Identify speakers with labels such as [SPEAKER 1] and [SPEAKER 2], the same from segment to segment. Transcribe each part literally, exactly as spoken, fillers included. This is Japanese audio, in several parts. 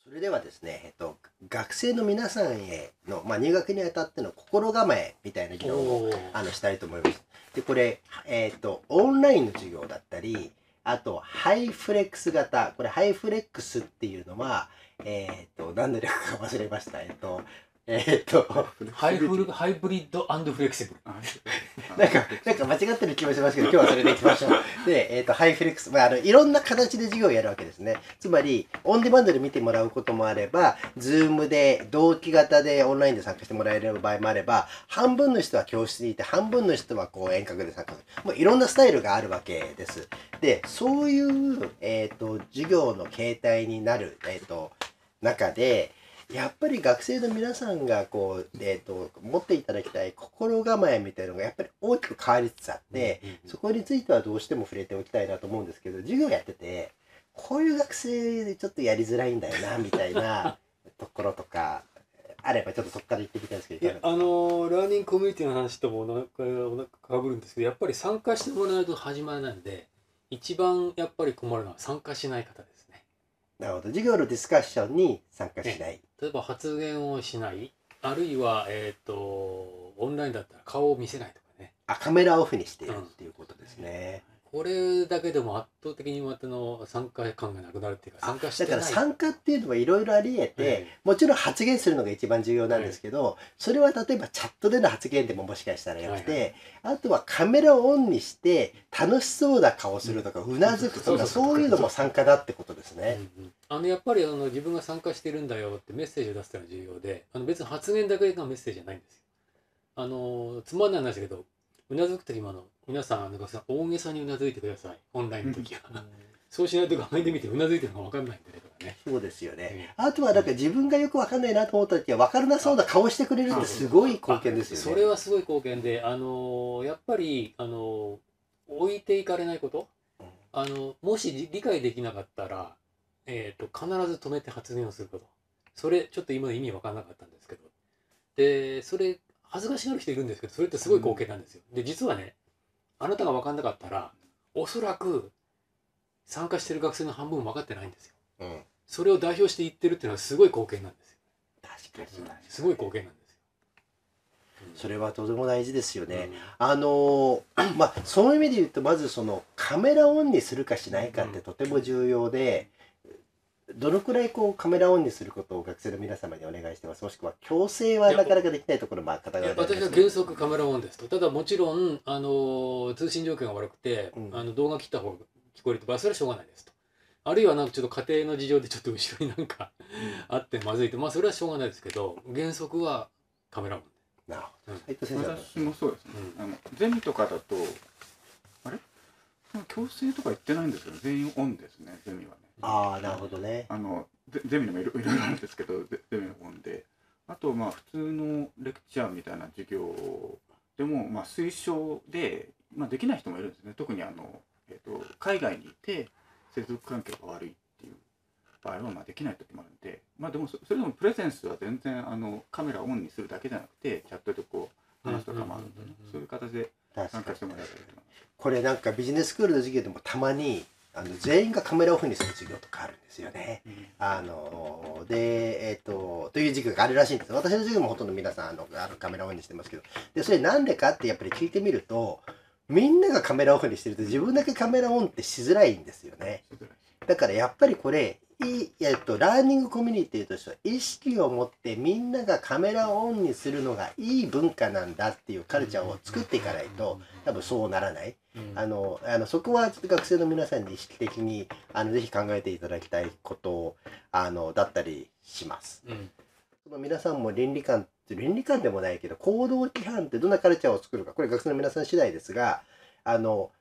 [SPEAKER 1] それではですね、えっと、学生の皆さんへの、まあ、入学にあたっての心構えみたいな議論をあのしたいと思います。で、これ、えっと、オンラインの授業だったり、あと、ハイフレックス型。これ、ハイフレックスっていうのは、えっと、何の略か忘れました。えっと、えっと、
[SPEAKER 2] ハイフルハイブリッド&フレキシブル。
[SPEAKER 1] なんか、なんか間違ってる気もしますけど、今日はそれでいきましょう。で、えっと、ハイフレックス、まあ、あの、いろんな形で授業をやるわけですね。つまり、オンデマンドで見てもらうこともあれば、ズームで、同期型でオンラインで参加してもらえる場合もあれば、半分の人は教室にいて、半分の人はこう遠隔で参加する。もういろんなスタイルがあるわけです。で、そういう、えっと、授業の形態になる、えっと、中で、やっぱり学生の皆さんがこう、えー、と持っていただきたい心構えみたいなのがやっぱり大きく変わりつつあって、そこについてはどうしても触れておきたいなと思うんですけど、授業やっててこういう学生でちょっとやりづらいんだよなみたいなところとかあればちょっとそこから言ってみたいんですけど、
[SPEAKER 2] いや、あのラーニングコミュニティの話ともなんかかぶるんですけど、やっぱり参加してもらうと始まらないんで、一番やっぱり困るのは参加しない方ですね。
[SPEAKER 1] なるほど。授業のディスカッションに参加しない。
[SPEAKER 2] 例えば発言をしない、あるいは、えっ、とオンラインだったら顔を見せないとかね。
[SPEAKER 1] あ、カメラオフにしているっていうことですね。
[SPEAKER 2] これだけでも圧倒的にまたの参加感がなくなるっていうか、参加してない。
[SPEAKER 1] だから参加っていうのはいろいろあり得て、ええ、もちろん発言するのが一番重要なんですけど、ええ、それは例えばチャットでの発言でももしかしたらよくて、はいはい、あとはカメラをオンにして楽しそうな顔するとか、うなずくとか、そういうのも参加だってことですね。
[SPEAKER 2] うんうん、あのやっぱりあの自分が参加してるんだよってメッセージを出すのが重要で、あの別に発言だけがメッセージじゃないんですよ。あのつまんない話だけど、うなずく時もあの皆さんあの大げさにうなずいてください、オンラインの時は。そうしないと画面で見てうなずいてるのが分かんないんでねとかね。
[SPEAKER 1] そうですよね。あとはなんか自分がよく分かんないなと思った時は分からなそうな顔してくれるってすごい貢献ですよね。
[SPEAKER 2] それはすごい貢献で、あのやっぱりあの置いていかれないこと。あのもし理解できなかったら、えー、と必ず止めて発言をすること。それちょっと今の意味分からなかったんですけど、でそれ恥ずかしがる人いるんですけど、それってすごい貢献なんですよ。で実はね、あなたが分かんなかったらおそらく参加してる学生の半分分かってないんですよ。うん、それを代表して言ってるっていうのはすごい貢献なんですよ。
[SPEAKER 1] 確かに、
[SPEAKER 2] すごい貢献なんですよ。
[SPEAKER 1] それはとても大事ですよね。うん、あのまあそういう意味で言うと、まずそのカメラオンにするかしないかってとても重要で、うん、どのくらいこうカメラオンにすることを学生の皆様にお願いしてます。もしくは強制はなかなかできないところも方々
[SPEAKER 2] いや、私は原則カメラオンですと。ただもちろんあの通信状況が悪くて、うん、あの動画切った方が聞こえると場合、それはしょうがないですと。あるいはなんかちょっと家庭の事情でちょっと後ろになんかあってまずいと、まあそれはしょうがないですけど、原則はカメラオン。
[SPEAKER 1] なるほど。
[SPEAKER 3] 私もそうですね。あのゼミとかだとあれ強制とか言ってないんですけど、全員オンですね、ゼミはね。
[SPEAKER 1] ああ、なるほどね。
[SPEAKER 3] あのゼミでもいろいろあるんですけど、ゼミのオンで、あとまあ普通のレクチャーみたいな授業でもまあ推奨で、まあ、できない人もいるんですね。特にあの、えーと、海外にいて接続環境が悪いっていう場合はまあできない時もあるんで、まあでもそれでもプレゼンスは全然あのカメラオンにするだけじゃなくて、チャットでこう話すとかもあるんで、ね、そういう形で参加してもらえたらいいと思います。
[SPEAKER 1] これなんかビジネススクールの授業でもたまにあの全員がカメラオフにする授業とかあるんですよね。うん、あので、えっ、ー、とという授業があるらしいんです。私の授業もほとんど皆さんあのあのカメラオフにしてますけど、でそれなんでかってやっぱり聞いてみると、みんながカメラオフにしてると自分だけカメラオンってしづらいんですよね。だからやっぱりこれいい、えっと、ラーニングコミュニティとしては意識を持ってみんながカメラをオンにするのがいい文化なんだっていうカルチャーを作っていかないと多分そうならない。あのあのそこは学生の皆さんに意識的にあのぜひ考えていただきたいことあのだったりします。うん、その皆さんも倫理観って倫理観でもないけど行動規範ってどんなカルチャーを作るか、これ学生の皆さん次第ですが、あの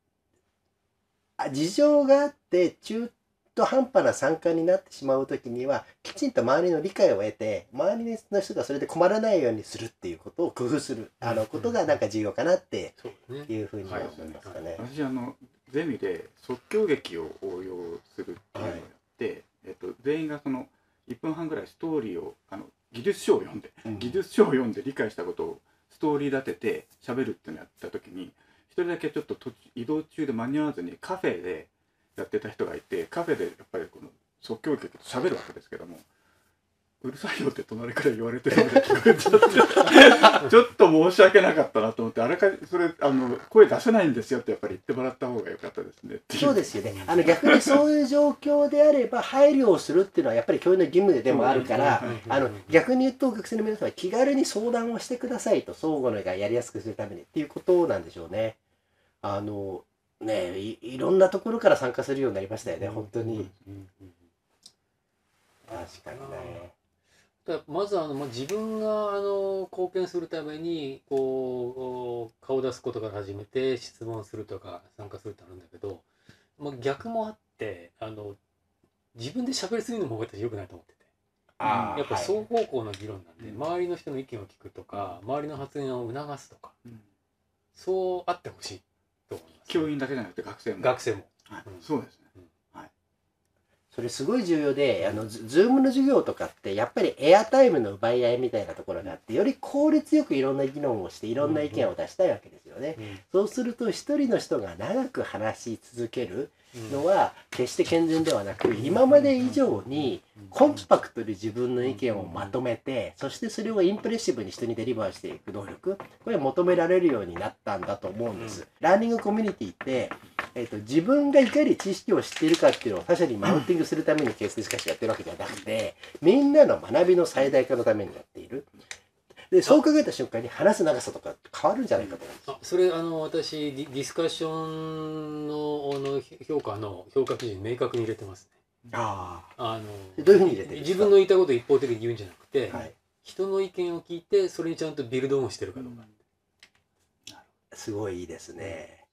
[SPEAKER 1] 事情があって中途半端な参加になってしまうときにはきちんと周りの理解を得て、周りの人がそれで困らないようにするっていうことを工夫するあのことがなんか重要かなっていうふうに思いますかね。
[SPEAKER 3] 私あのゼミで即興劇を応用するっていうのをやって、はい、えっと、全員がそのいっぷんはんぐらいストーリーをあの技術書を読んで、うん、技術書を読んで理解したことをストーリー立てて喋るっていうのをやったときに、一人だけちょっと移動中で間に合わずにカフェでやってた人がいて、カフェでやっぱりこの即興劇と喋るわけですけども、 うるさいよって隣から言われてるのが聞こえちゃってちょっと申し訳なかったなと思って、あらかじそれあの声出せないんですよってやっぱり言ってもらった方が良かったですねっていう。
[SPEAKER 1] そうですよね。あの逆にそういう状況であれば配慮をするっていうのはやっぱり教員の義務でもあるから、あの逆に言うと学生の皆さんは気軽に相談をしてくださいと、相互のがやりやすくするためにっていうことなんでしょうね。あのね い, いろんなところから参加するようになりましたよね、本当に。確かにね。
[SPEAKER 2] だまずあの、まあ、自分があの貢献するためにこう顔を出すことから始めて質問するとか参加するってあるんだけど、まあ、逆もあってあの自分で喋りすぎるのも私良くないと思ってて、
[SPEAKER 1] あ
[SPEAKER 2] やっぱ双方向の議論なんで、
[SPEAKER 3] はい、
[SPEAKER 2] 周りの人の意見を聞くとか周りの発言を促すとか、
[SPEAKER 3] うん、
[SPEAKER 2] そうあってほしいと思います、ね、
[SPEAKER 3] 教員だけじゃなくて学生も。
[SPEAKER 2] 学生も、
[SPEAKER 3] はい、
[SPEAKER 2] うん、
[SPEAKER 3] そうですね。
[SPEAKER 1] それすごい重要で、あの、ズズームの授業とかって、やっぱりエアタイムの奪い合いみたいなところがあって、より効率よくいろんな議論をして、いろんな意見を出したいわけですよね。
[SPEAKER 2] うん
[SPEAKER 1] そうすると、一人の人が長く話し続けるのは、決して健全ではなく、今まで以上に、コンパクトに自分の意見をまとめて、そしてそれをインプレッシブに人にデリバーしていく能力、これ求められるようになったんだと思うんです。ラーニングコミュニティって、えーと、自分がいかに知識を知っているかっていうのを他者にマウンティングするためにケースディスカッションやってるわけじゃなくて、みんなの学びの最大化のためにやっている。で、そう考えた瞬間に話す長さとか変わるんじゃないかと思うんです。
[SPEAKER 2] あ、それあの私ディディスカッションのあの評価の評価基準に明確に入れてますね。
[SPEAKER 1] あ
[SPEAKER 2] あの
[SPEAKER 1] どういうふうに入れてるんですか？
[SPEAKER 2] 自分の言いたいことを一方的に言うんじゃなくて、
[SPEAKER 1] はい、
[SPEAKER 2] 人の意見を聞いてそれにちゃんとビルドオンしてるかどうか。
[SPEAKER 1] すごいいいですね。